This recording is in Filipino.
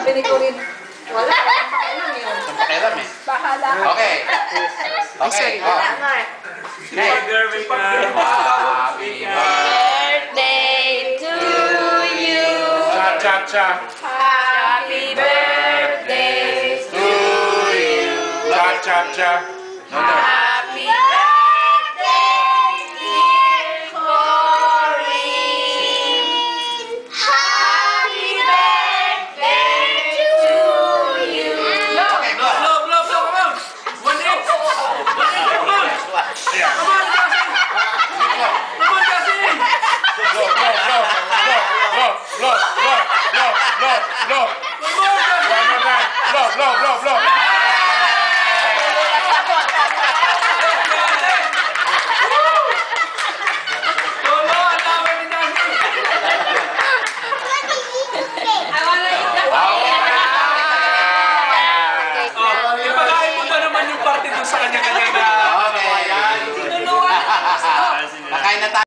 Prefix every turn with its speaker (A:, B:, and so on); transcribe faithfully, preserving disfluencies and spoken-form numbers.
A: Sabi ni Corrine, wala, walang pakialam yun.
B: Walang pakialam eh.
A: Bahala.
B: Okay. Okay.
A: Wala nga eh.
B: Okay. Happy
C: Birthday to you.
B: Cha cha cha.
C: Happy birthday to you.
B: Cha cha cha.
C: Happy birthday, dear Corrine. Happy birthday to you.
B: Okay, blow.
D: Blow, blow, blow, come on! One inch! One inch, come on!
B: Yeah.
D: Come on, Justin! Come on, Justin!
B: Blow, blow, blow, blow, blow, blow, blow, blow, blow, blow.
D: Come on, Justin!
B: One more time. Blow, blow, blow, blow.
D: Lolo, ang dami ni Justin!
A: I wanna eat the
D: Oh, ipagain mo na naman yung party dun sa kanya-kanya na...
B: Okay.
D: Sinulungan!
B: Nakain na tayo.